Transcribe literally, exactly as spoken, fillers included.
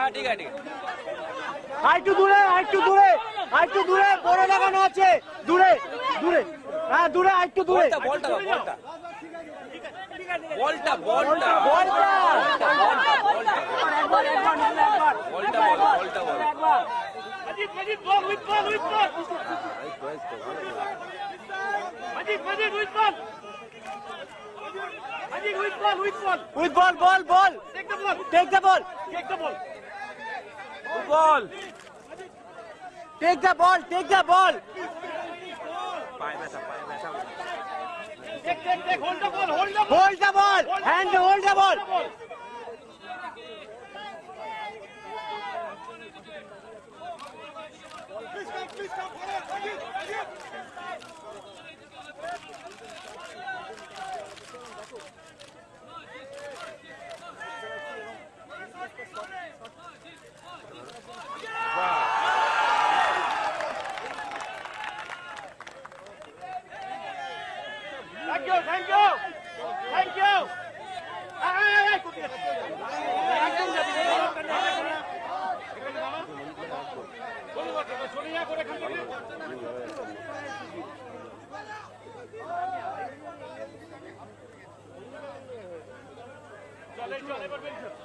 হ্যাঁ ঠিক আছে ঠিক আছে। আরেকটু দূরে আরেকটু দূরে আরেকটু দূরে বড় লাগানো আছে দূরে দূরে হ্যাঁ দূরে আরেকটু দূরে বলটা বলটা বলটা বলটা বলটা বলটা একবার একবার একবার বলটা বল বলটা বল একবার Majid Majid ball with ball with ball Majid Majid with ball Majid with ball with ball with ball ball ball take the ball take the ball take the ball ball take the ball take the ball পায় ব্যথা পায় ব্যথা take take take hold the ball hold the ball hold the ball hand hold the ball please come please come forward Majid Majid Thank you, thank you, thank you. Hey, hey, hey, চলে চলে